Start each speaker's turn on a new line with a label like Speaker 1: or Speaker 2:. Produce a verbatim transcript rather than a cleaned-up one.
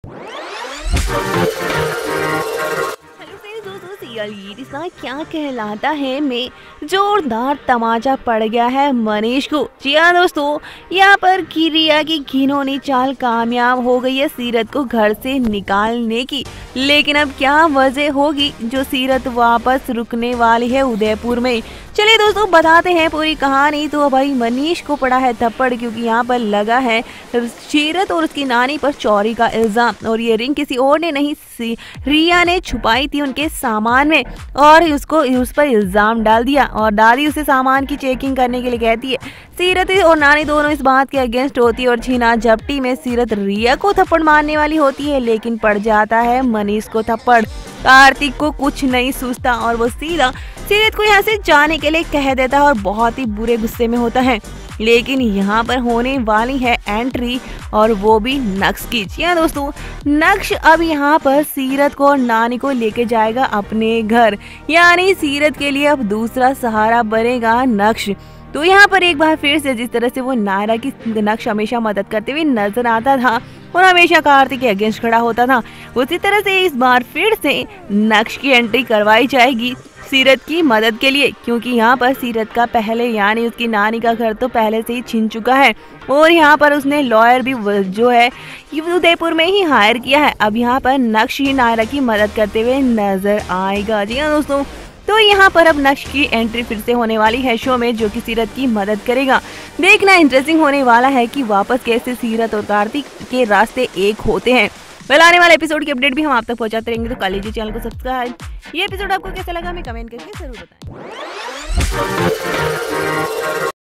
Speaker 1: Hello friends, दोस्तों serial ये रिश्ता क्या कहलाता है में जोरदार तमाचा पड़ गया है मनीष को। जी हाँ दोस्तों, यहाँ पर की रिया की घिनौनी चाल कामयाब हो गई है सीरत को घर से निकालने की। लेकिन अब क्या वजह होगी जो सीरत वापस रुकने वाली है उदयपुर में। चलिए दोस्तों बताते हैं पूरी कहानी। तो भाई मनीष को पड़ा है थप्पड़ क्योंकि यहाँ पर लगा है सीरत और उसकी नानी पर चोरी का इल्जाम, और ये रिंग किसी और ने नहीं रिया ने छुपाई थी उनके सामान में और उसको उस पर इल्जाम डाल दिया। और दादी उसे सामान की चेकिंग करने के लिए कहती है। सीरत और नानी दोनों इस बात के अगेंस्ट होती है और छीना झपटी में सीरत रिया को थप्पड़ मारने वाली होती है, लेकिन पड़ जाता है मनीष को थप्पड़। कार्तिक को कुछ नहीं सूझता और वो सीधा सीरत को यहाँ से जाने के लिए कह देता है और बहुत ही बुरे गुस्से में होता है। लेकिन यहाँ पर होने वाली है एंट्री, और वो भी नक्श की। जी हाँ दोस्तों, नक्श अब यहाँ पर सीरत को और नानी को लेके जाएगा अपने घर, यानी सीरत के लिए अब दूसरा सहारा बनेगा नक्श। तो यहाँ पर एक बार फिर से जिस तरह से वो नायरा की नक्श हमेशा मदद करते हुए नजर आता था और हमेशा कार्तिक के अगेंस्ट खड़ा होता था, उसी तरह से इस बार फिर से नक्श की एंट्री करवाई जाएगी सीरत की मदद के लिए, क्योंकि यहाँ पर सीरत का पहले यानी उसकी नानी का घर तो पहले से ही छीन चुका है और यहाँ पर उसने लॉयर भी जो है उदयपुर में ही हायर किया है। अब यहाँ पर नक्श ही नायरा की मदद करते हुए नजर आएगा। जी हाँ दोस्तों, तो यहाँ पर अब नक्श की एंट्री फिर से होने वाली है शो में, जो कि सीरत की मदद करेगा। देखना इंटरेस्टिंग होने वाला है कि वापस कैसे सीरत और कार्तिक के रास्ते एक होते हैं। वेल आने वाले एपिसोड की अपडेट भी हम आप तक पहुंचाते रहेंगे, तो कर लीजिए चैनल को सब्सक्राइब। ये एपिसोड आपको कैसा लगा हमें कमेंट करके जरूर बताएं।